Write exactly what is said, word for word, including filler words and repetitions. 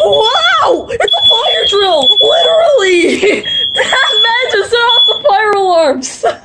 Wow! It's a fire drill! Literally! That man just set off the fire alarms!